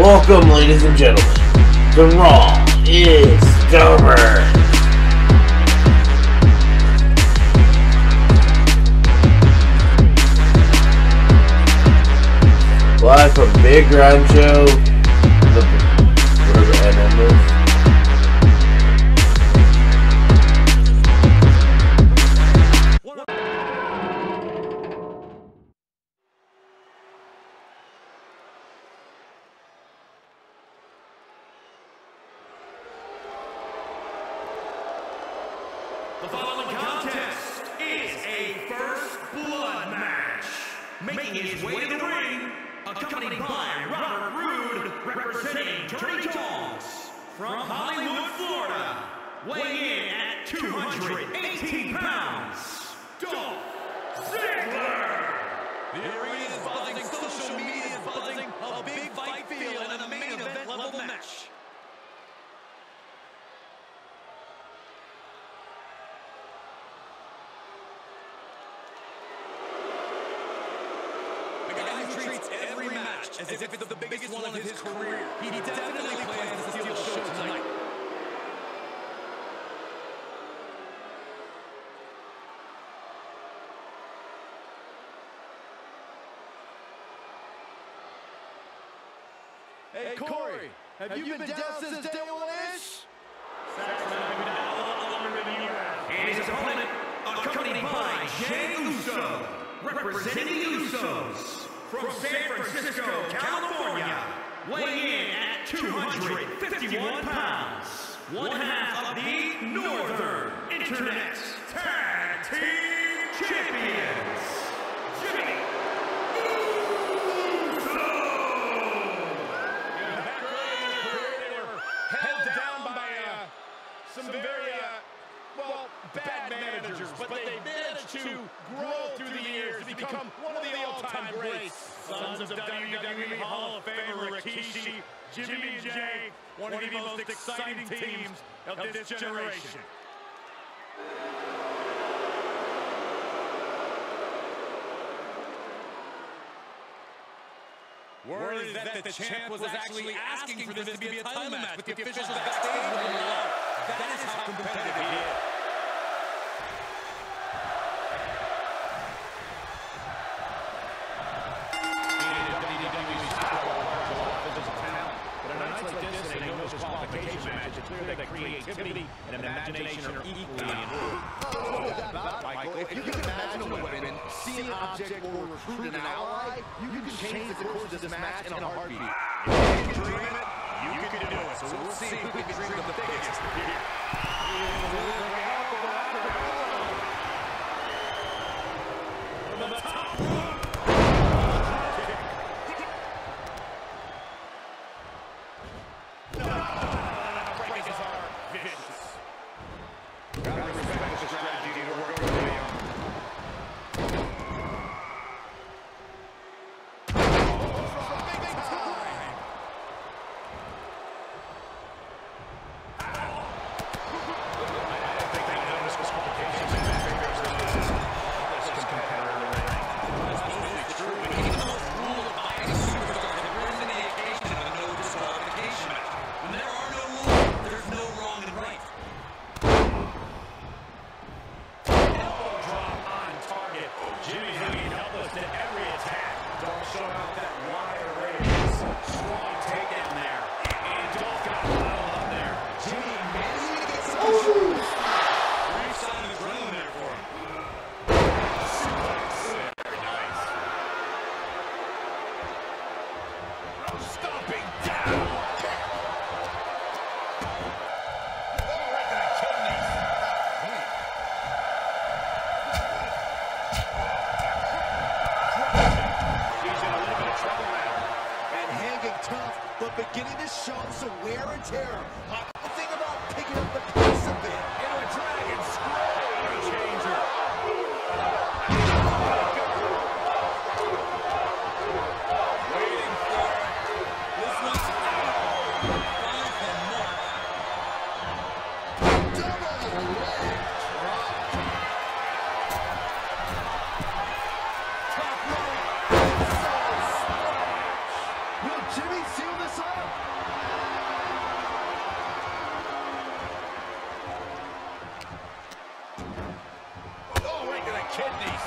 Welcome, ladies and gentlemen. The Raw is Duberz. Live from Big Rancho, whatever NM is. The following contest is a first blood match. Making his way to the ring, accompanied by Robert Roode, representing Dirty Dogs from Hollywood, Florida, weighing in at 218 pounds, Dolph Ziggler. The arena is buzzing, social media is buzzing, a big fight feel and a main event level match. Treats every match as if it's the biggest one of his career. He definitely plans to steal the show tonight. Hey Corey, have you been down since day one-ish? And his opponent, accompanied by Jey Uso, representing the Usos from San Francisco, California, weighing in at 251 pounds, one half of the Northern Internet Tag Team Champions, Jey Uso. Back early in their career, they were held down by some very, bad managers, but they managed to grow through the years to become one of the all-time greats. Sons of WWE Hall of Famer Rikishi, Jimmy and Jay, one of the most exciting teams of this generation. Word is that the champ was actually asking for this to be a title match, but the officials backstage wouldn't allow it. That is how competitive he is. Creativity and imagination are equally important. If you can imagine a weapon, see an object, or recruit an ally, you can change the course of this match in a heartbeat. If you can dream it, you can do it. So we'll see who can dream the biggest here. From the top rope. But beginning to show some wear and tear. Think about picking up the pace a bit. Into a dragon scroll changer. Waiting for it. This one's out. Finds the mark. Double leg drop. Top rope. Will Jimmy seal this up?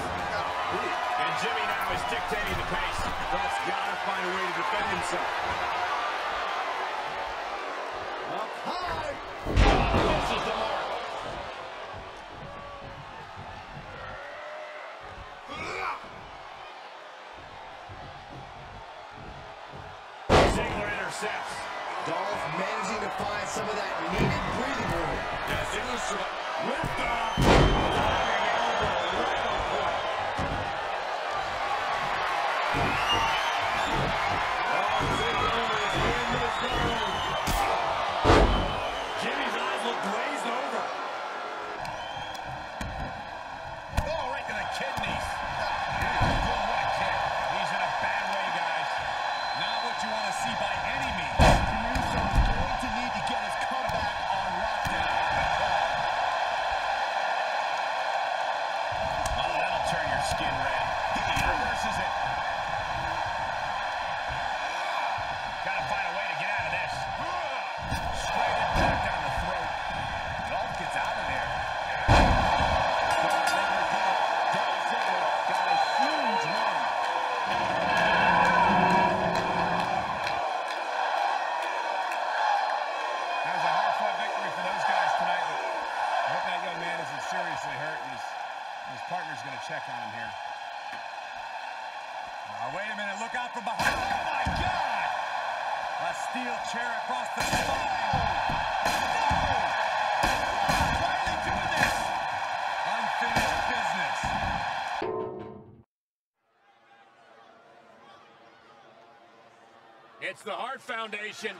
And Jimmy now is dictating the pace. Beth's got to find a way to defend himself. Up high. This is the mark. Ziggler intercepts. Dolph managing to find some of that needed breathing room. Yeah, Ziggler's lift off. Diving elbow right on point. Oh, Ziggler is in the zone. Jimmy's eyes look glazed over. Oh, right to the kidneys. What a kick. He's in a bad way, guys. Not what you want to see by any means. Caruso is going to need to get his comeback on lockdown. Oh, that'll turn your skin red. He reverses it. Gotta find a way to get out of this. Straight impact down the throat. Dolph gets out of there. Dolph Ziggler got a huge run. That was a hard-fought victory for those guys tonight, but I hope that young man isn't seriously hurt, and his partner's going to check on him here. Wait a minute, look out from behind. Oh, my God! A steel chair across the spine. No! Why are they doing this? Unfinished business. It's the Hart Foundation.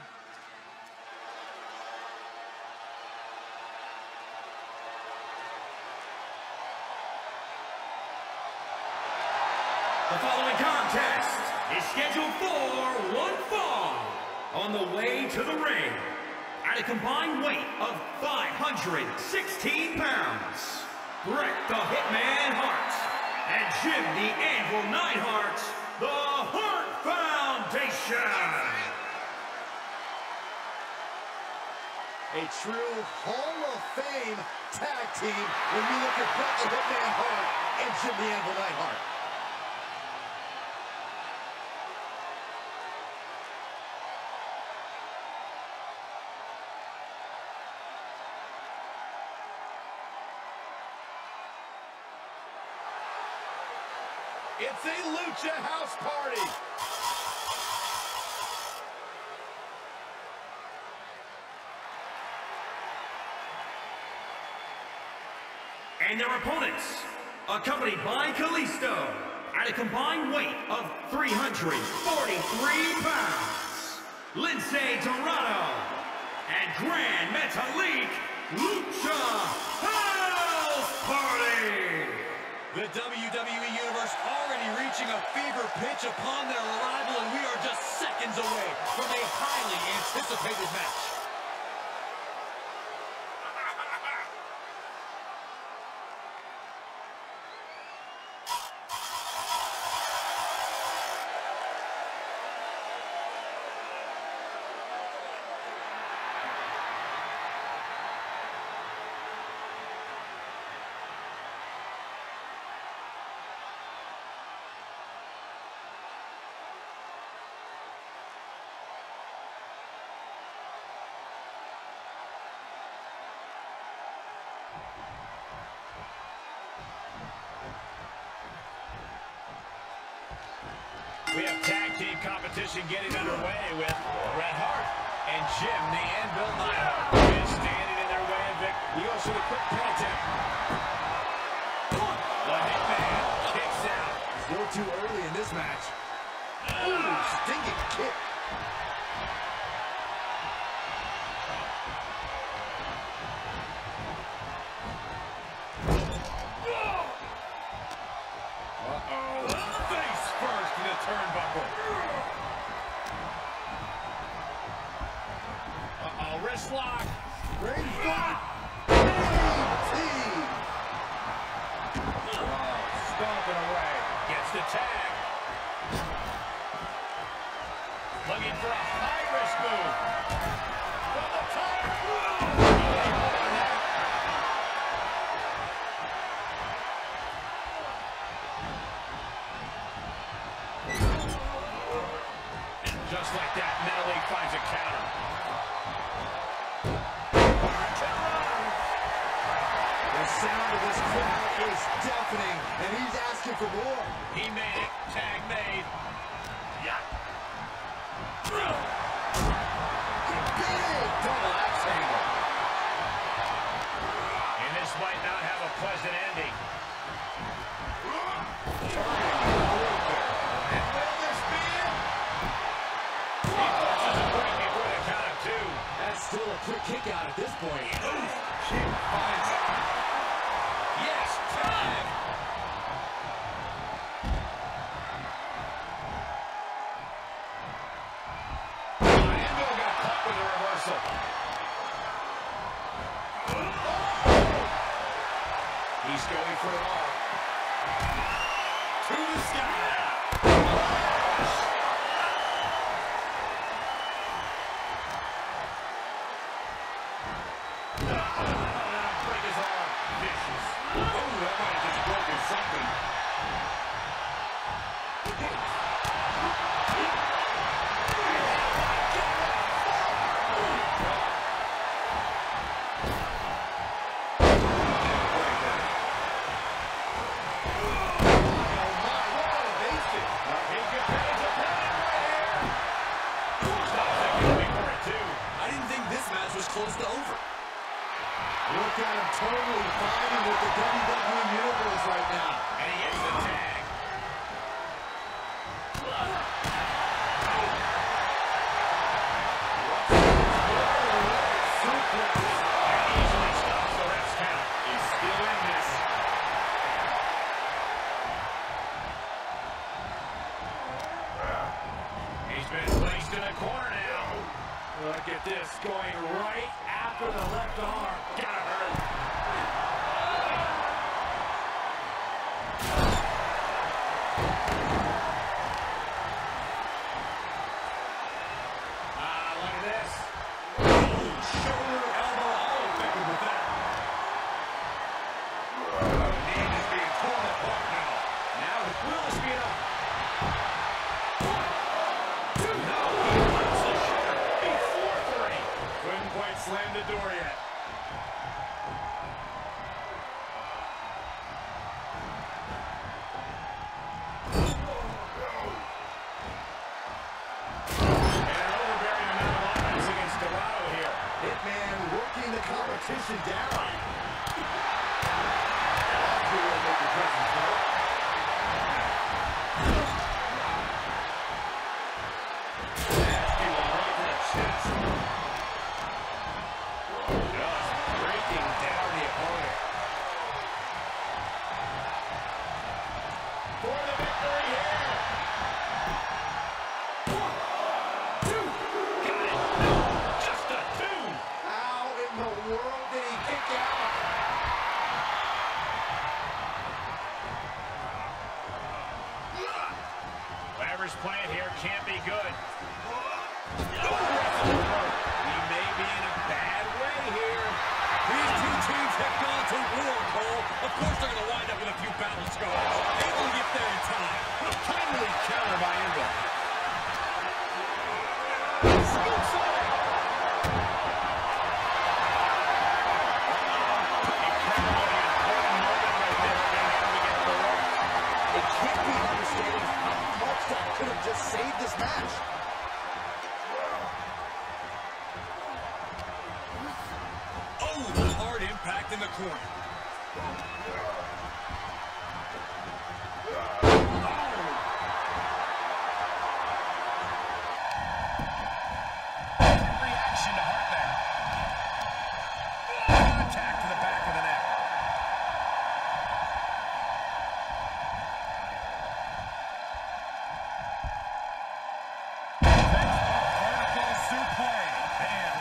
The following contest is scheduled for one fall. On the way to the ring, at a combined weight of 516 pounds, Bret the Hitman Hart and Jim the Anvil Neidhart, the Hart Foundation. A true Hall of Fame tag team when you look at Bret the Hitman Hart and Jim the Anvil Neidhart. It's a Lucha House Party. And their opponents, accompanied by Kalisto, at a combined weight of 343 pounds, Lindsay Dorado, and Grand Metalik Lucha House Party. The WWE Universe already reaching a fever pitch upon their arrival, and we are just seconds away from a highly anticipated match. We have tag team competition getting underway with Bret Hart and Jim the Anvil Neidhart is standing in their way of victory. He goes for the quick pin attempt. The Hitman kicks out. Still too early in this match. Ooh, stinging kick. Face first in the turnbuckle. Wrist lock. Ready for Stomping away. Gets the tag. Looking for a high-risk move. From the top. sound of this crowd is deafening, and he's asking for more. He made it. Tag made. Yeah. Big double axe handle. And this might not have a pleasant ending. And will this be it? He pushes the break before the count of two. That's still a quick kick out at this point. Kick finds it. Yes, tag. Anvil got caught with a reversal. He's going for it all. To the sky. Break his arm. Vicious. Oh, that might have just broken something. Close to over. Look at him totally fighting with the WWE Universe right now. And he gets the tag. And easily stops the ref's count. He's still in this. He's been placed in a corner now. Look at this, going right after the left arm. Gotta hurt. Look at this. Shoulder, elbow, all effective with that. Knee is being torn apart now. Now will this be enough? No, he wants the shoulder before three. Couldn't quite slam the door yet. Competition down. Just breaking down the opponent. For the victory here. 1, 2. Got it. No, just a 2. How in the world did he kick out? Whatever's playing here can't be good. He may be in a bad way here. These two teams have gone to war, Cole. Of course they're going to wind up with a few battle scars. Able to get there in time. Timely counter by Anvil. It can't be understated how much that could have just saved this match. Oh, the hard impact in the corner. Reaction to Hart there. Contact to the back of the neck. Vertical suplex. Bam.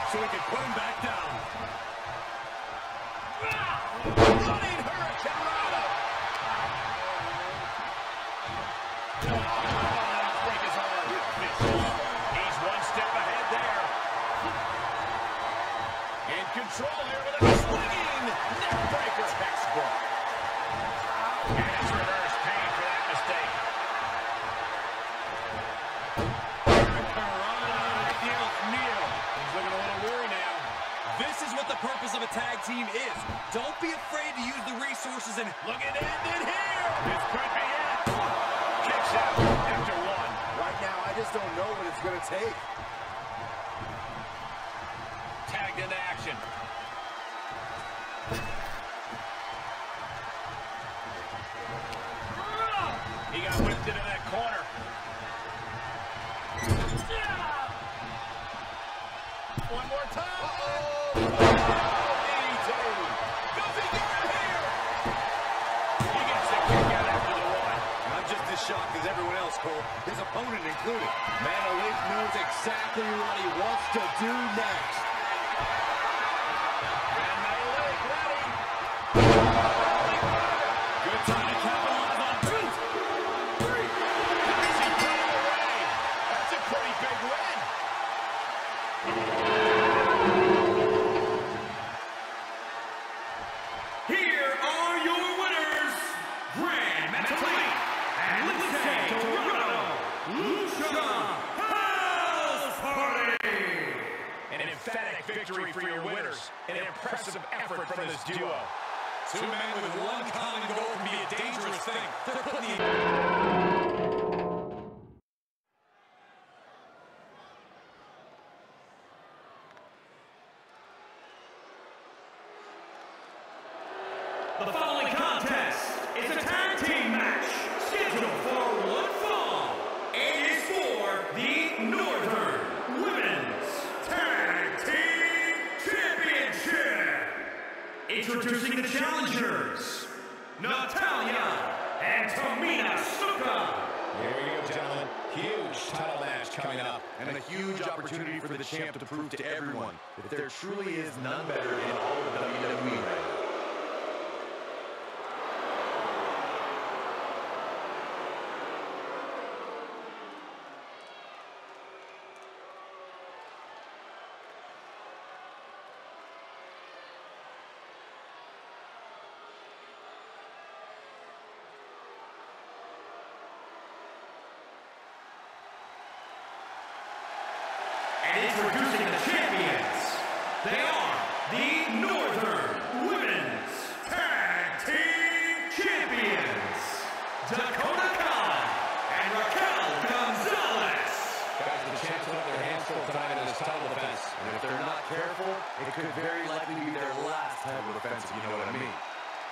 so he can put him back down. Running hurricane. He's one step ahead there. In control here with a swinging neck breaker. Textbook. And it's reverse pain for that mistake. He's looking a little weary now. This is what the purpose of a tag team is. Don't be afraid to use the resources and look at it here. This could be it. Kicks out after one. Right now, I just don't know what it's going to take. Tagged into action. He got whipped into that corner. One more time. DDT. Does he get it here? He gets the kick out after the one. I'm just as shocked as everyone else, Cole. His opponent included. Manolich knows exactly what he wants to do next. And Manolich ready. Good time to capitalize on 2, 3. How does he put it away? That's a pretty big win. Here are your winners, Grand Metalik and Lindsay Dorado, Lucha House Party. An emphatic victory for your winners. An impressive effort from this duo. two men with one common goal can be a dangerous thing. They're putting the... The following contest is a tag team match scheduled for one fall and is for the Northern Women's Tag Team Championship. Introducing the challengers, Natalya and Tamina Snuka. Here we go, gentlemen. Huge title match coming up. And a huge opportunity for the champ to prove to everyone that there truly is none better in all of WWE right now. And introducing the champions, they are the Northern Women's Tag Team Champions, Dakota Kai and Raquel Gonzalez. Guys, the champs will have their hands full tonight in this title defense. And if they're not careful, it could very likely be their last title defense, if you know what I mean.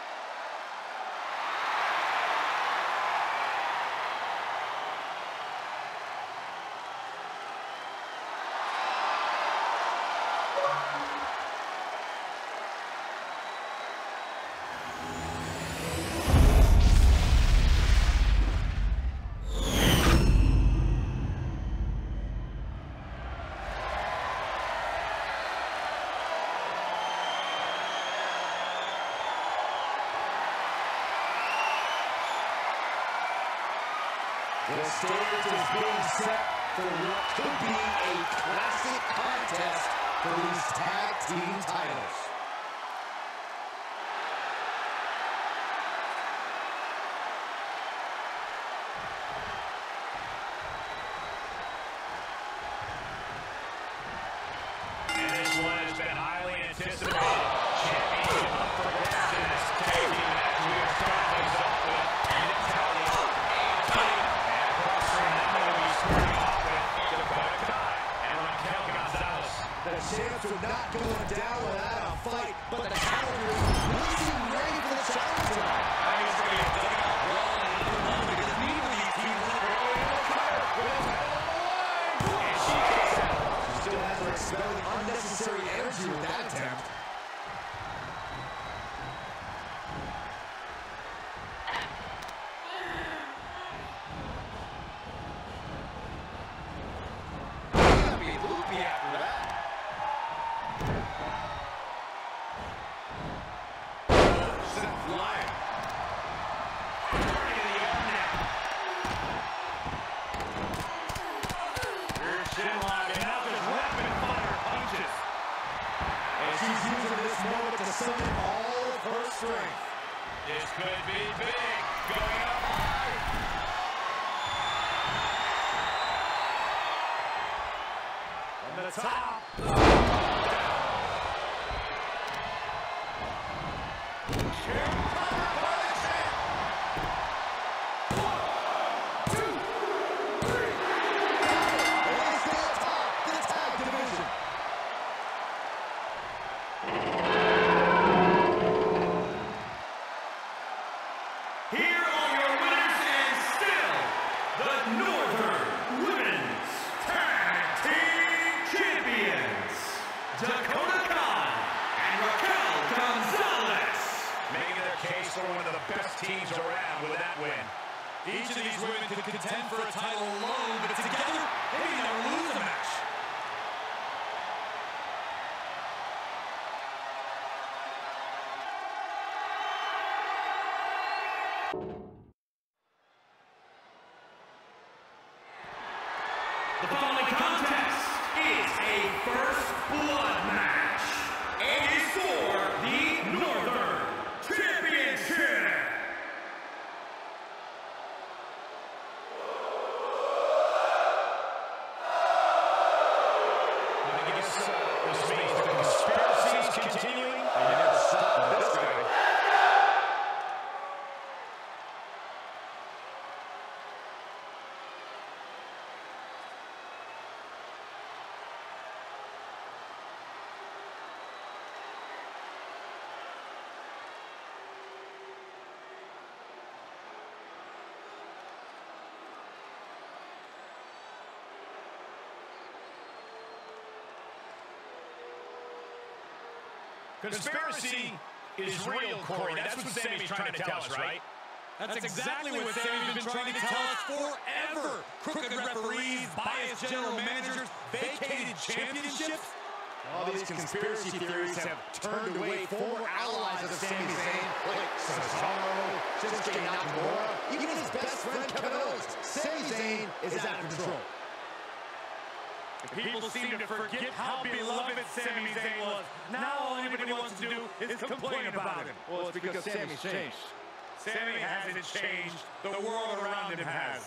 The stage is being set for what could be a classic contest for these tag team titles. And this one has been highly anticipated. Championship up for grabs in this tag team match. We are starting things off with Natalya and Tamina. And across from them, we'll be starting off with Dakota Kai and Raquel Gonzalez. The champs are not going down without a fight, but the challengers really seem ready for the challenge tonight. I think it's going to be a dugout brawl in another one because neither of these teams look And she kicks out. She still has her expelling unnecessary energy with that attempt. Gotta be loopy after that. top. Here are your winners and still the Northern Women's Tag Team Champions, Dakota Kai and Raquel Gonzalez. Making their case for one of the best teams around with that win. Each of these women could contend for a title alone, but together, they may never lose a match. The following contest is a first blood match and is for the Northern Championship. I guess this means the conspiracy is continuing. You never stop this guy. Conspiracy is real, Corey. That's what Sammy's trying to tell us, right? That's exactly what Sammy's been trying to tell us forever. Crooked referees, biased general managers, vacated championships. All these conspiracy theories have turned away former allies of Sami Zayn, like Cesaro, Shinsuke Nakamura, even his best friend Kevin Owens. Sami Zayn is out of control. People seem to forget how beloved Sami Zayn was. Now all anybody wants to do is complain about him. Well, it's because Sami's changed. Sami hasn't changed. The world around him has.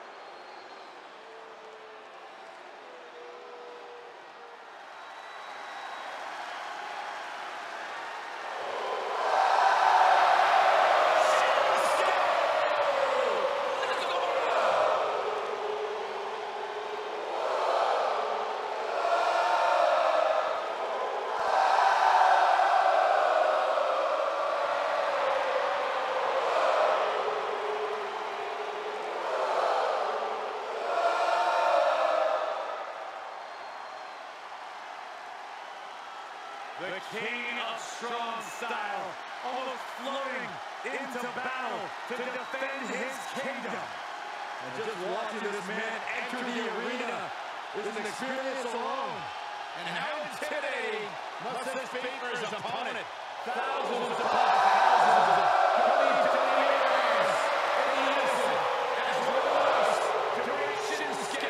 The king of strong style, almost floating into battle to defend his kingdom. And just watching this man enter the arena is an experience alone. And how intimidating must this be for his opponent? Thousands upon thousands coming to the areas. And listen, as we lost to Shinsuke.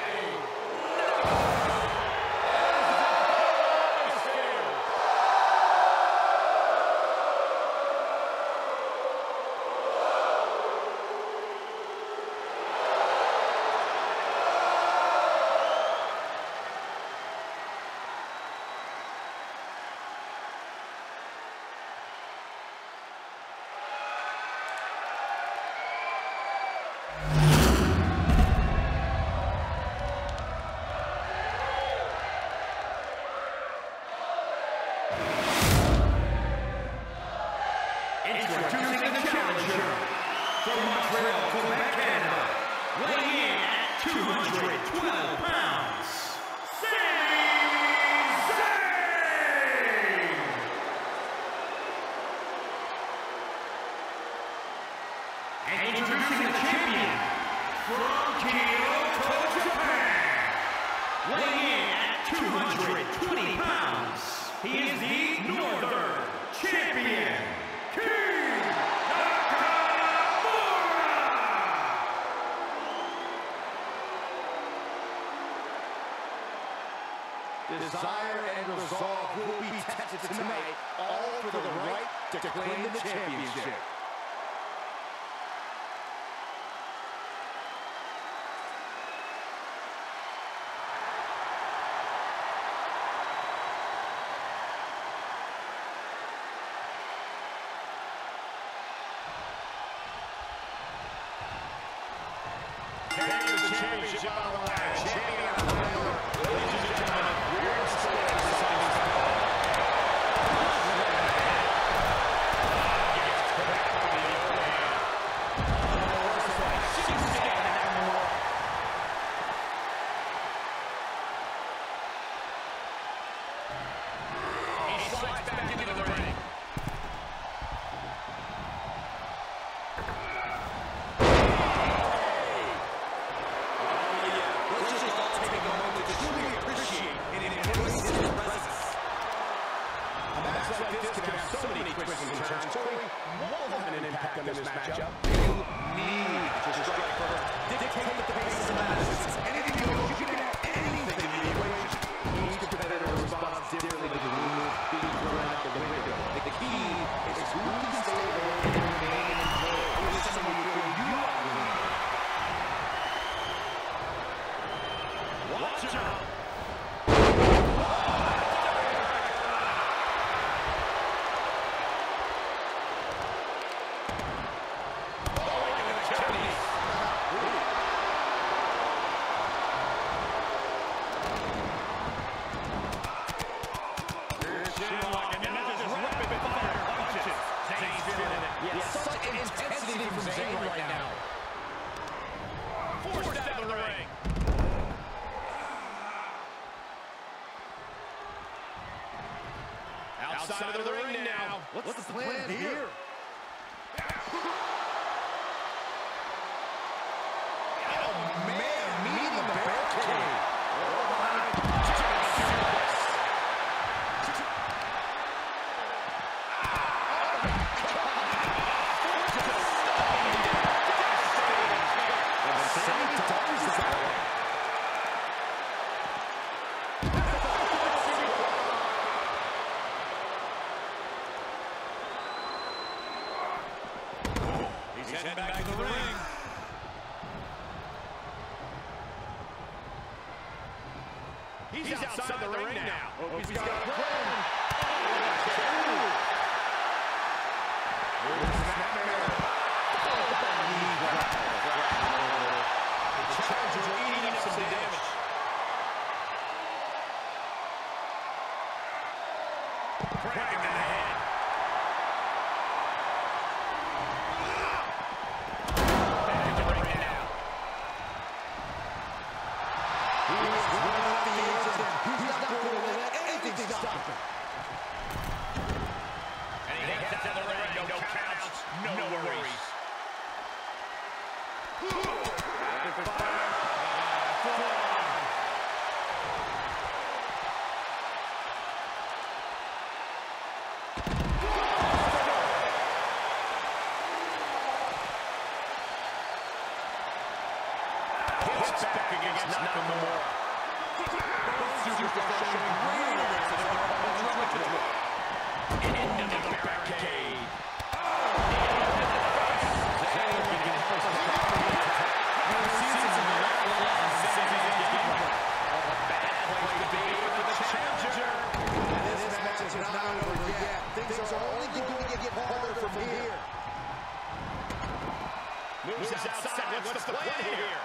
Introducing the challenger from Montreal, Quebec, Canada, weighing in at 212 pounds, Sami Zayn! And introducing the champion from Kyoto, Japan, weighing in at 220 pounds, he is the Northern Champion, Desire and resolve will be tested tonight, all for the right to claim the championship. championship on the line. Champion on the line. Ladies and gentlemen, weird story deciding this battle. In this matchup, you need to strike first. Dictate the pace of the match. Anything goes. You can have anything in the equation. Each competitor responds differently to the rules being thrown out the window. The key is who can stay there and remain in control. Who is someone you feel you are winning. Watch out. Outside of the ring now. What's the plan here? Oh, man, meeting the barricade. He's heading back to the ring. He's outside the ring now. Oh, he's got a plan. The Chargers are eating up some damage. Crack in the head. And he heads down the ring, no counts, no worries. Hits back against Nakamura. Into the barricade. Things are only going to get harder from here. Moves outside. What's the plan here?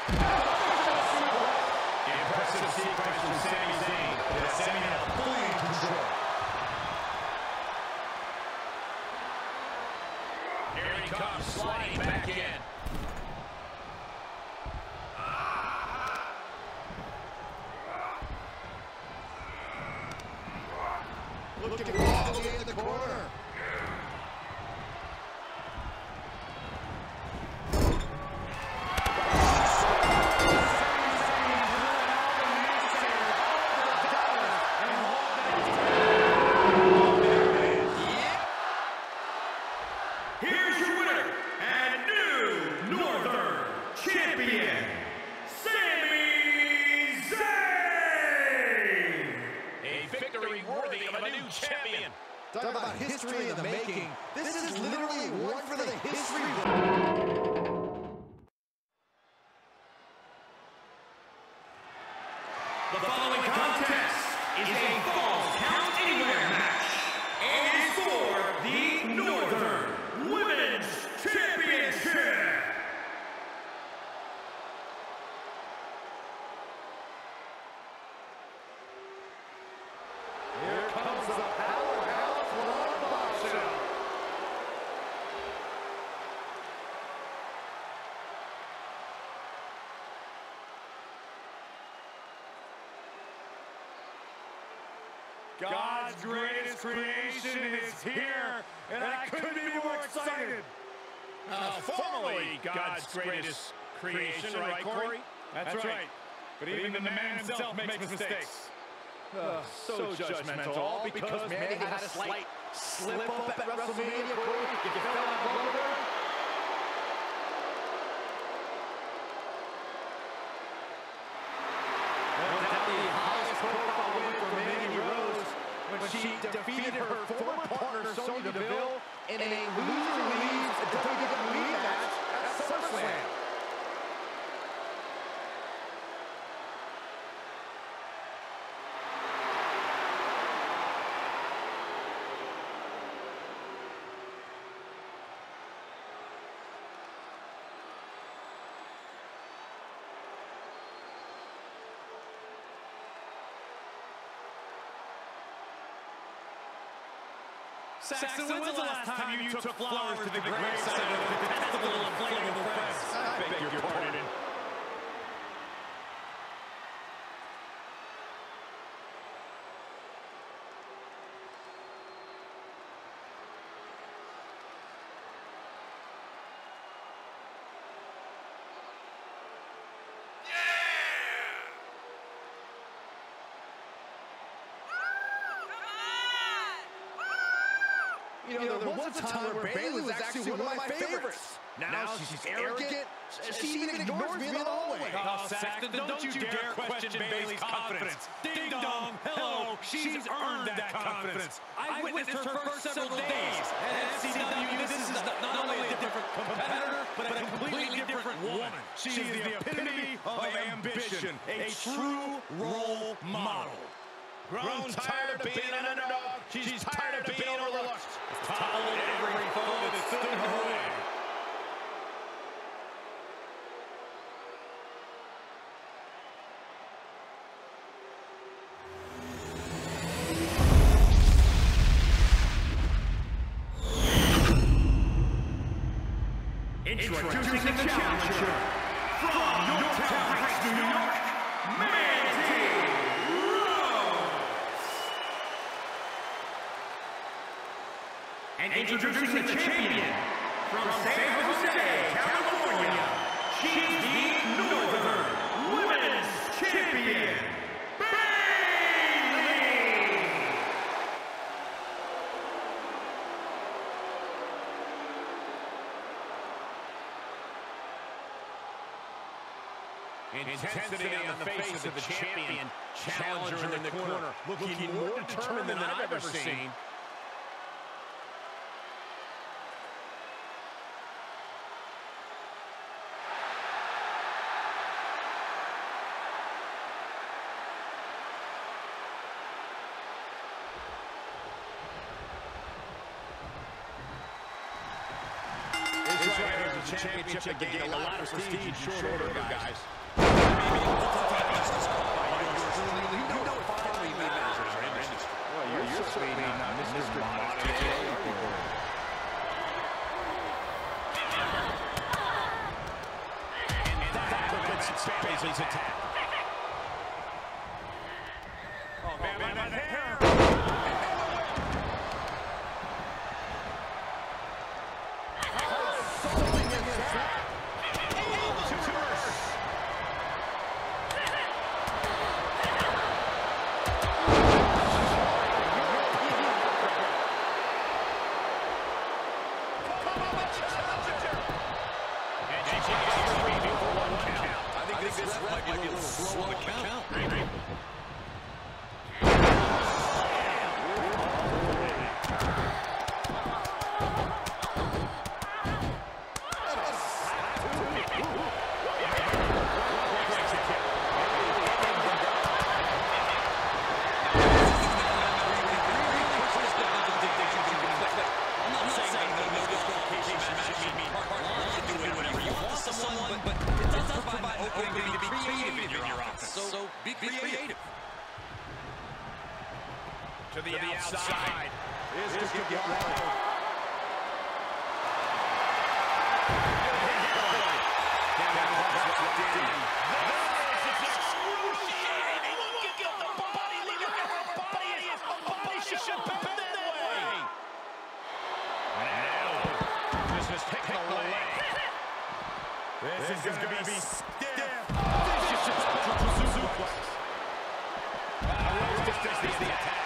Impressive sequence from Sami Zayn. Sami now fully in control. Here he comes, sliding back in. Looking all the way in the corner. Here's your winner and new Northern Champion, Sami Zayn! A victory worthy of a new champion. Talk about history in the making. This is literally one for the history book. The following contest is a Falls Count Anywhere match and is for the Northern Women's Championship. Here comes the powerhouse Love Bombshell. God's greatest creation is here, and I couldn't be more excited. Formerly God's greatest creation, right, Corey? That's right. But even the man himself makes mistakes. So judgmental, all because Manny had a slight slip up at WrestleMania, Corey. You fell out of love with her? The highest profile win for Mandy Rose when she defeated her former partner Sonya Deville in a loser leaves WWE match at SummerSlam. Saxon, when's the last time you took flowers to the graveside of the detestable inflatable friends? I beg your pardon. You know, there was a time where Bayley was actually one of my favorites. Now she's arrogant. She even ignores me in the hallway. Oh, Saxton, don't you dare question Bayley's confidence. Ding dong, hello, she's earned that confidence. I witnessed her first several days at FCW. This is not only a different competitor, but a completely different woman. She is the epitome of ambition, a true role model. Grown tired of being an underdog. She's tired of being overlooked. Toppled every foe that stood in her way. Introducing the challenger from Yorktown Heights, New York, Mandy Rose. And introducing the champion from San Jose, California, she's the Northern Women's Champion, Intensity on the face of the champion. Challenger in the corner. Looking more determined than I've ever seen. This championship gained a lot of prestige in short order, guys. justice call. You know it finally matters in our industry. Well, you're certainly not Mr. Modest. Bailey's attack. Oh, man, that hair. This might be a little slow on the count. So be creative. To the outside. Is just get right. This is going to be stiff. This is just suplex. This is the attack.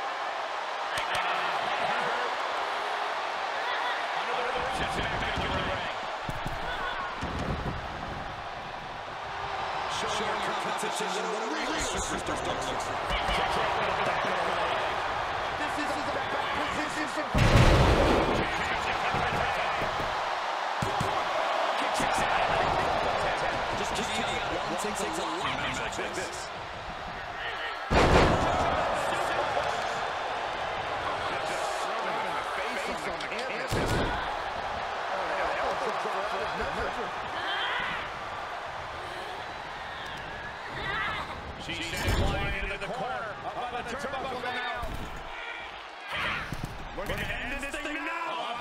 Show your competition what a real superstar looks like. This is a back position. Just takes a lot of match like this. She's flying into the corner. Up on the turnbuckle now. We're going to end this thing now.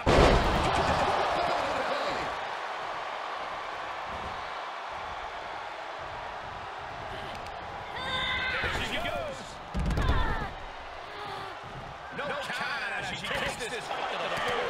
There she goes. No count as she takes this fight to the floor.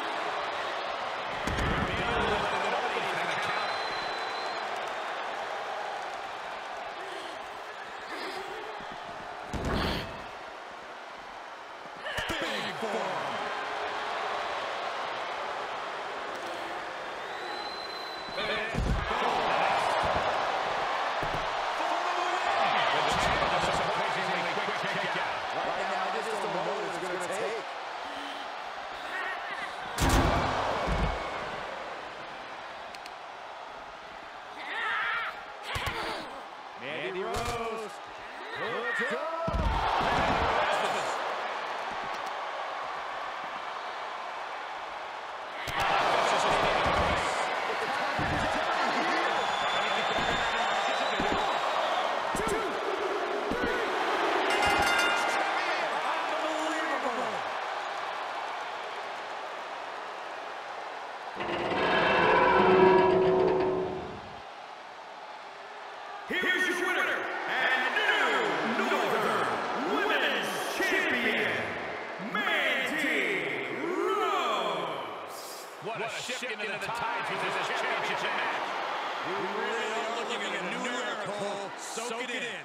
Here's your winner and new Northern Women's Champion, Mandy Rose. What a shift into the tides with this championship match. We really are looking at a new era, Cole. Soak it in.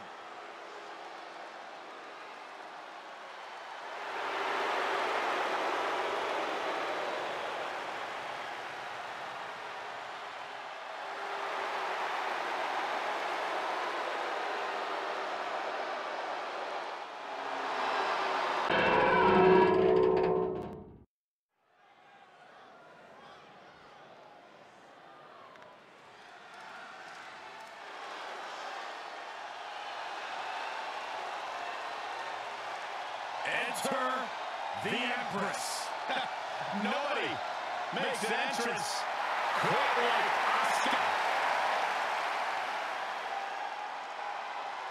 Enter the Empress. Nobody makes an entrance quite like Asuka.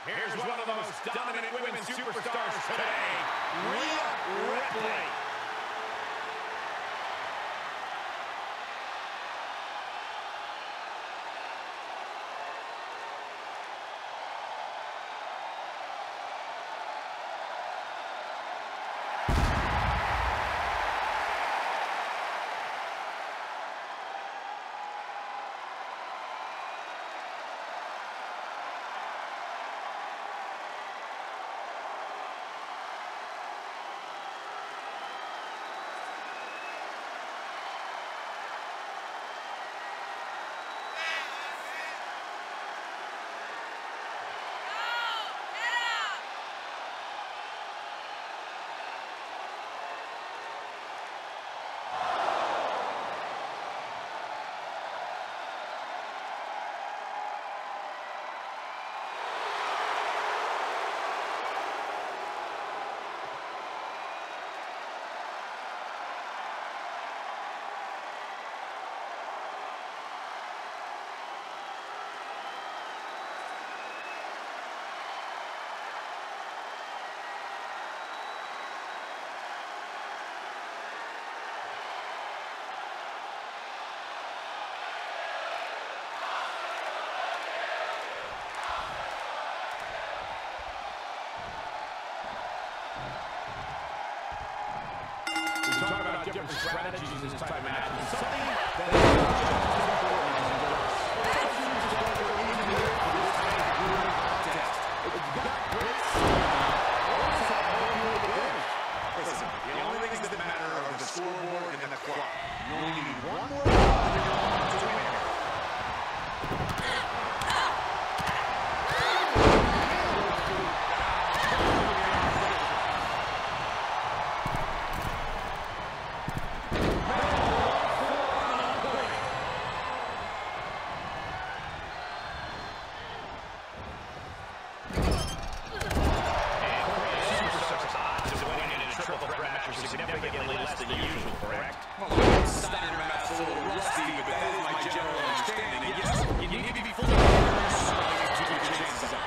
Here's one of the most dominant women's superstars today, Rhea Ripley. Talk about different strategies in this type of match. Something that is just as important It's got great Listen, the only things that matter are the scoreboard and the clock. You only need one more to win. Significantly less than usual, correct? Well, Steiner math's a little rusty, but that is my general understanding. And yes, you need to be fully aware to keep your chances up.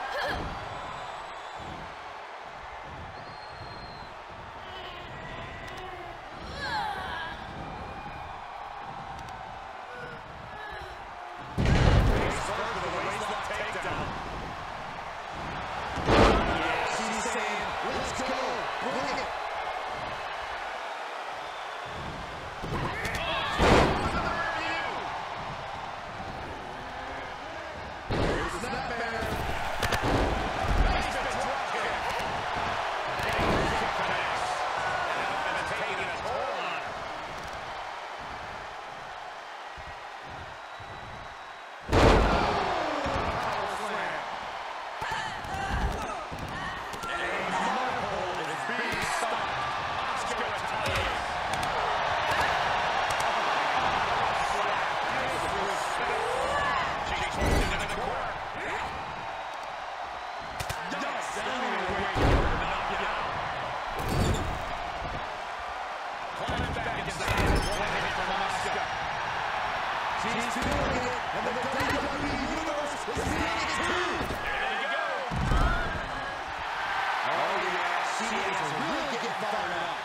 Yes, he's saying, let's go, bring it. She's doing it, and the WWE Universe is seeing it too. There you go. Oh yeah, she is really getting fired up.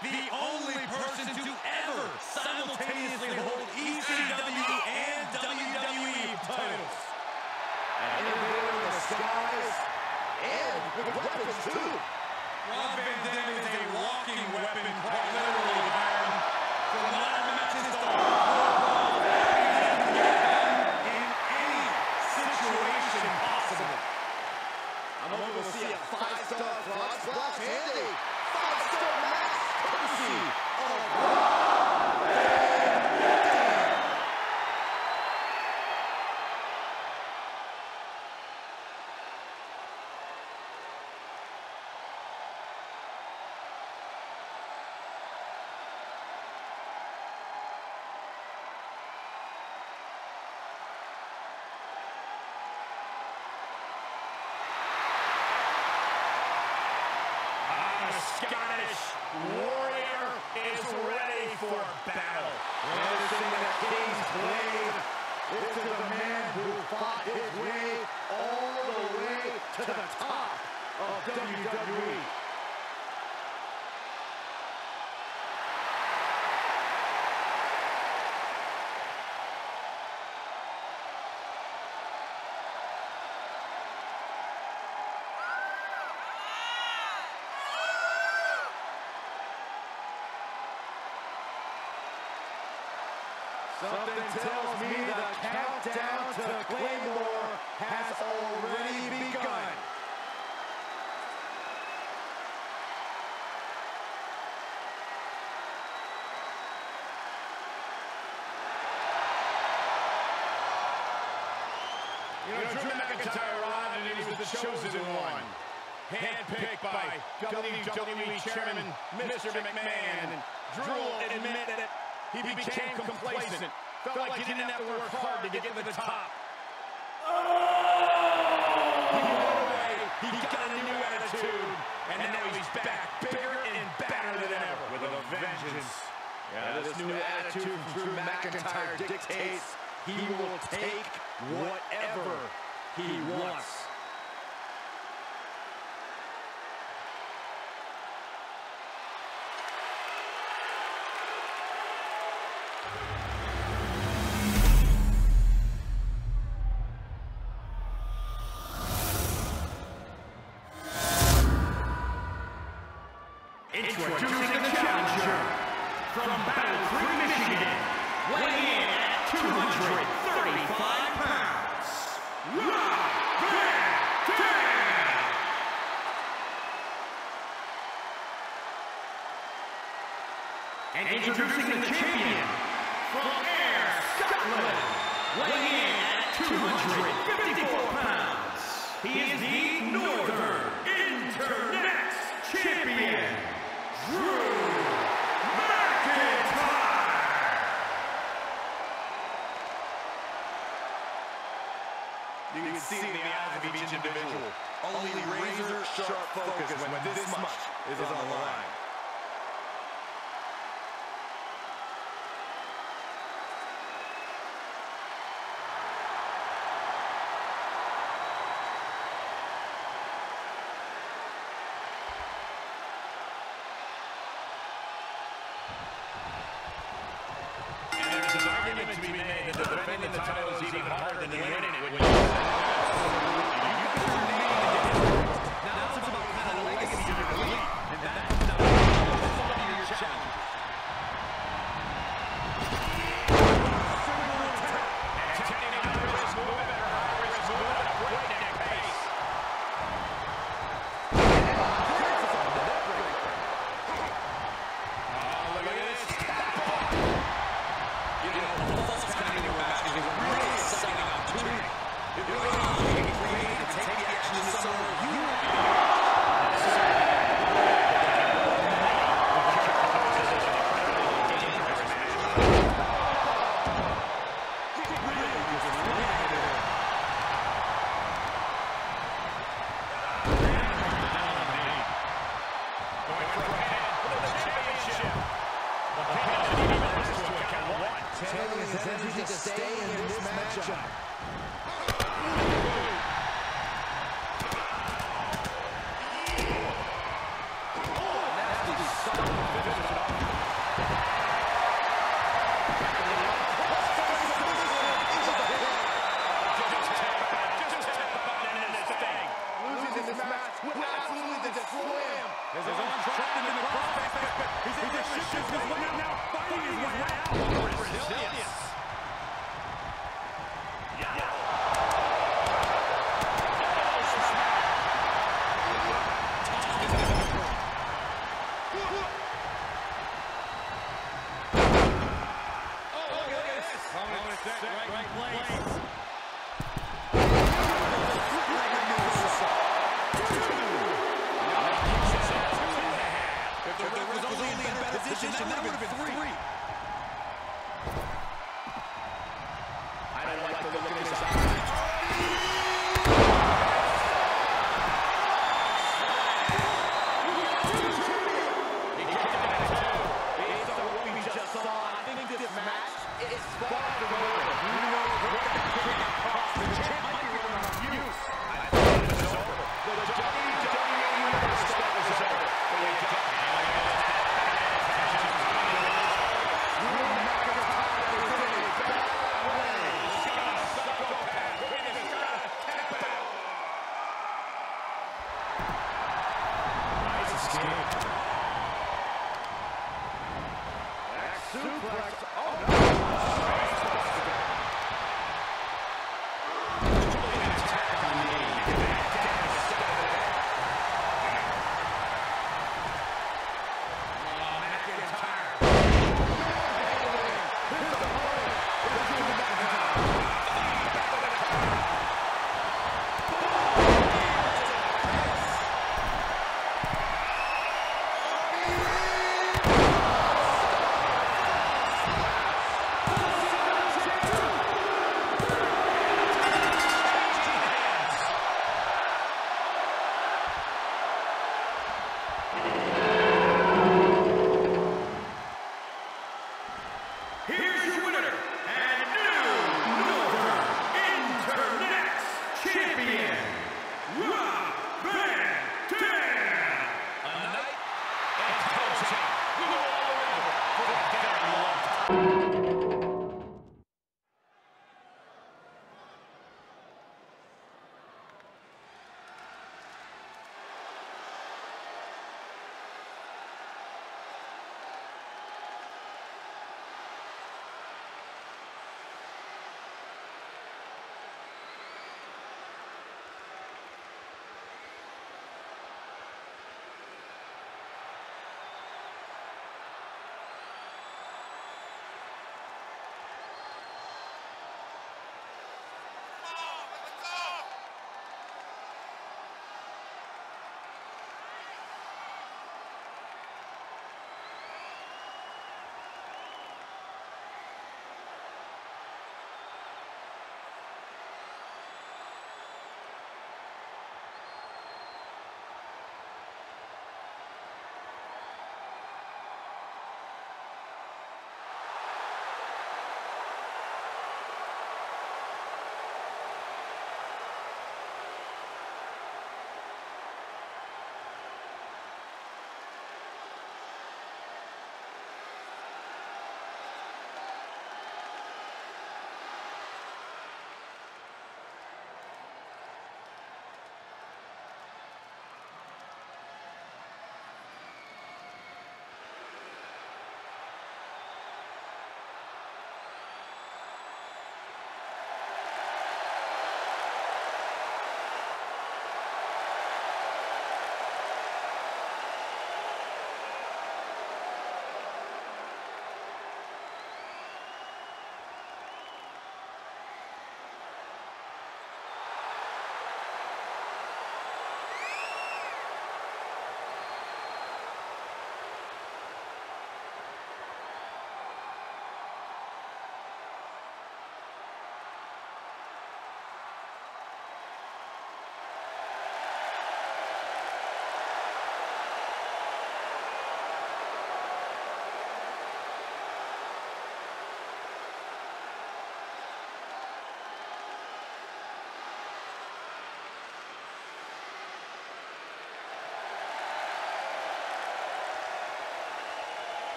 the only person to ever simultaneously hold ECW and WWE titles. An innovator in the skies and with weapons too. Rob Van Dam is a walking weapon, quite literally, Byron. From ladder matches to hardball, in any situation possible. I'm hoping we'll see a 5-star frog splash and a 5-star match courtesy of Rob Van Dam. Scottish warrior is ready for battle. Anderson and a King's Blade. This is a man who fought his way all the way to the top of WWE. Something tells me the countdown to Claymore has already begun. You know, Drew McIntyre arrived and he was the chosen one. Handpicked by WWE Chairman Mr. McMahon. And Drew admitted it. He became complacent. Felt like he didn't have to work hard to get to the top. He went away. He got a new attitude. And now he's back, bigger and badder than ever. With a vengeance. Yeah, this new attitude from Drew McIntyre dictates he will take whatever he wants. Introducing the challenger from Battle Creek, Michigan, weighing in at 235 pounds, Rob Van Dam! And introducing the champion from Ayr, Scotland, weighing in at 254 pounds, he is the Northern Internet Champion, Drew McIntyre! You can see in the eyes of each individual. Only razor-sharp focus when this much is on the line. There's an argument to be made that defending the title is even harder than winning it. When you Now it's about kind of legacy you're going to leave. And that's somebody your challenge. To stay in this matchup. Nasty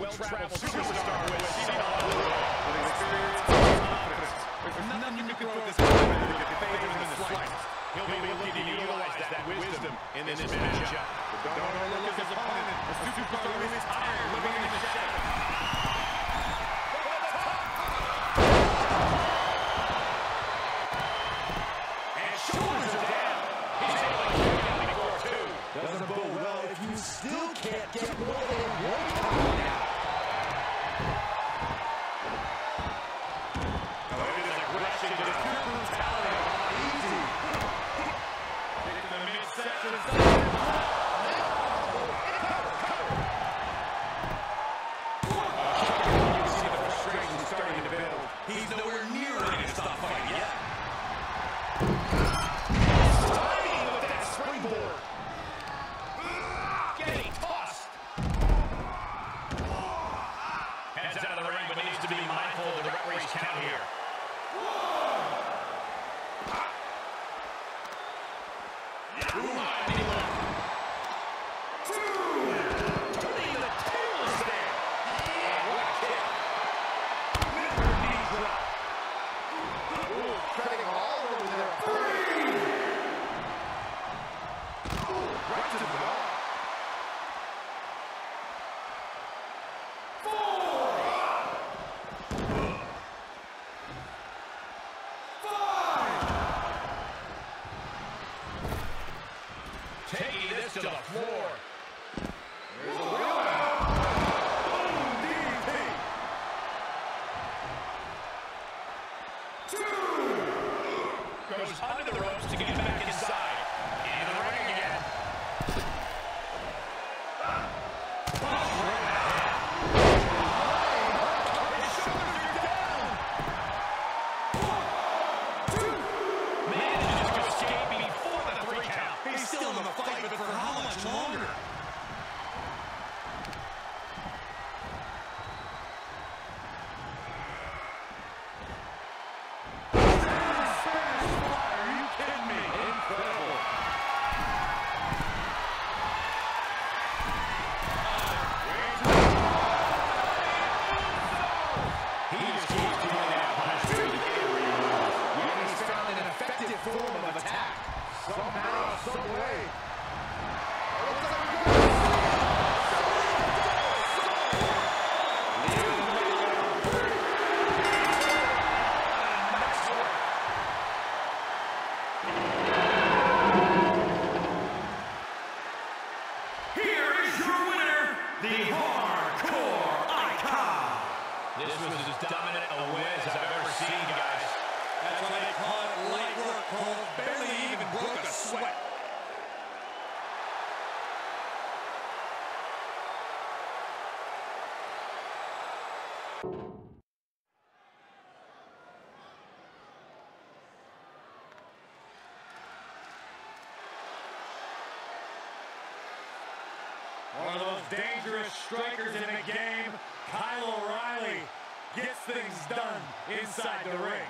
well-traveled superstar with experience and confidence. There's nothing you can throw at this guy that can phase him in the slightest. He'll be looking to utilize that wisdom in this matchup. But don't overlook his opponent. The superstar is tired, living in the shadows. And shoulders are down. He's able to kick out before two. Doesn't bode well if you still can't get more than one count now. He's nowhere near ready to stop fighting yet. Timing with that springboard. Getting tossed. Heads out of the ring, but needs to be mindful of the referee's count here. Taking this to the floor. There's a DDT. 2. Goes under the ropes to get back inside. Into the ring again. His shoulders are down. 1, 2. Manages to escape before the 3 count. He's still in the fight, but for how much longer? Are you kidding me? Incredible. He just keeps doing that punch. Yet he's found an effective form of attack. Somehow, some way. Here is your winner, the Hardcore Icon. This was as dominant a win as I've ever seen, guys. That's why they call it light work, Cole. Barely even broke a sweat. One of those dangerous strikers in the game, Kyle O'Reilly, gets things done inside the ring.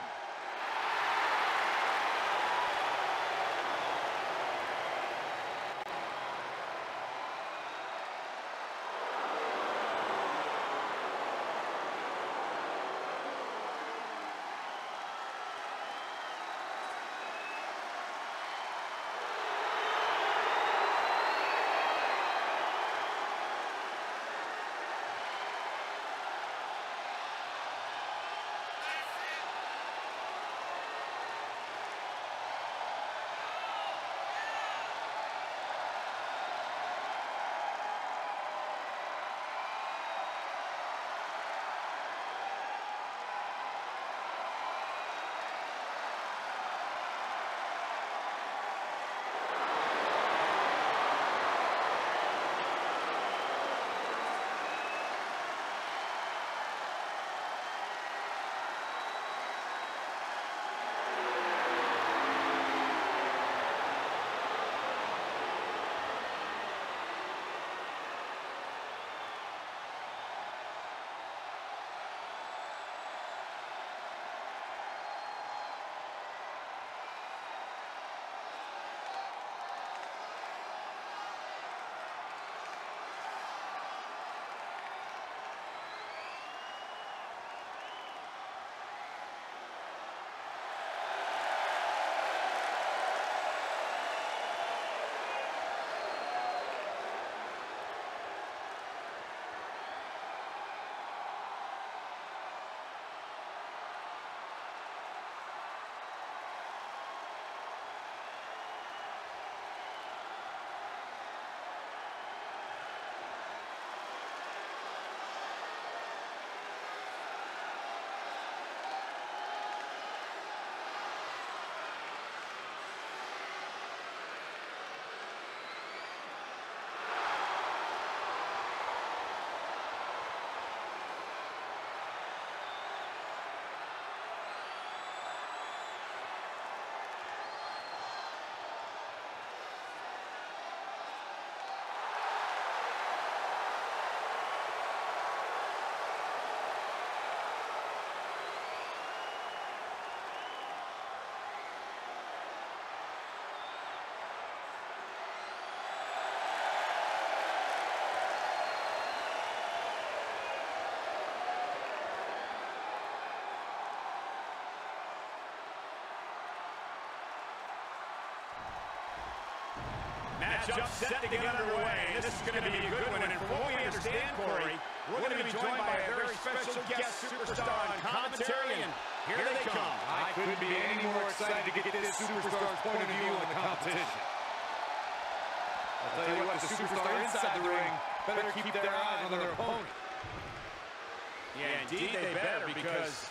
matchup set to get underway. This is going to be a good one. And from what we understand, Corey, we're going to be joined by a very special guest superstar on commentary, and here they come. I couldn't be any more excited to get this superstar's point of view on the competition. I'll tell you what, the superstar inside the ring better keep their eyes on their opponent. Yeah, indeed they better, because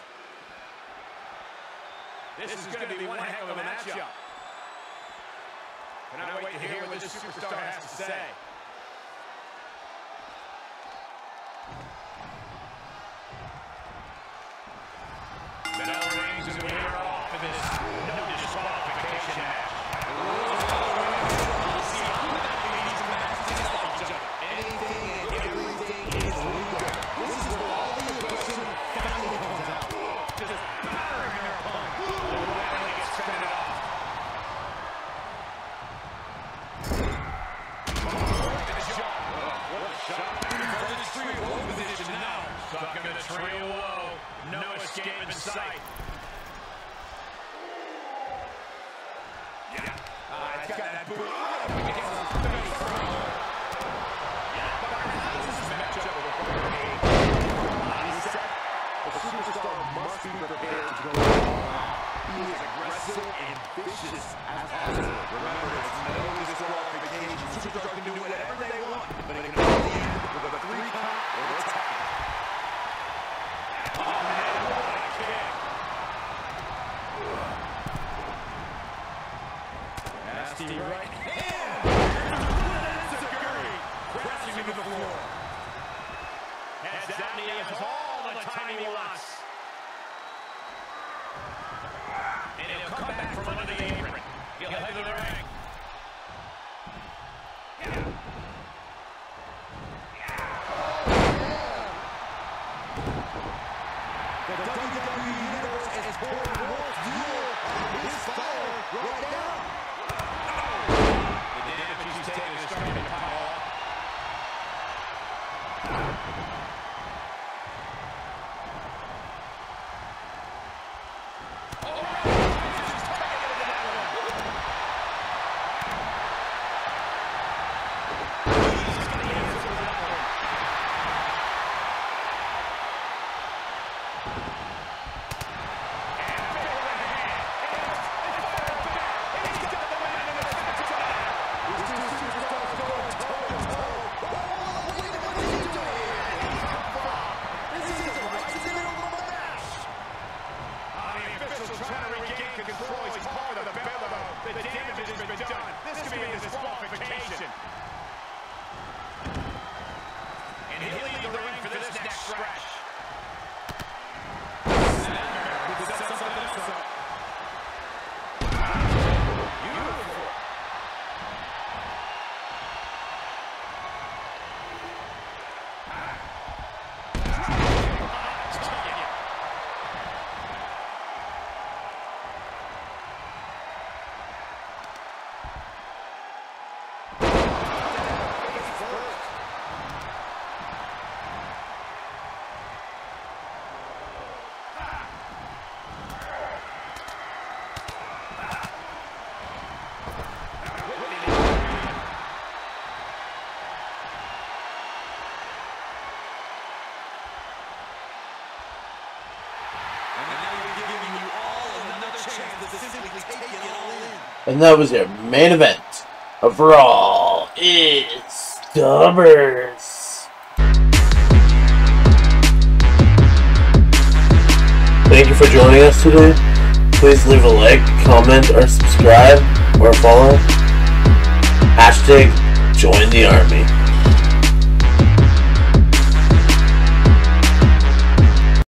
this is going to be one heck of a matchup. Cannot wait to hear what this superstar has to say. The bell rings and we are off for this no disqualification match. Anything and everything is legal. This is where all the aggression finally comes out. Just battering their opponent. Finally gets fed off. What a shot. Further street low position now. Stuck in the tree low. No escape in sight. Yeah. It's got that boot. The superstar must be prepared to go. He is aggressive and vicious as possible. Remember, it's no disqualification. Superstar can do whatever they want, but it can only end with a 3 count or a tap. Oh, man, what a kick. Nasty right hand. Crashing into the floor. Heads down, he has all the time he wants. And he'll come back from under the apron. He'll head to the ring. The WWE Universe is pouring more fuel on his fire right now. The damage he's taking is starting to pile up. And that was your main event of Raw. It's Duberz. Thank you for joining us today. Please leave a like, comment, or subscribe, or follow. #JoinTheArmy.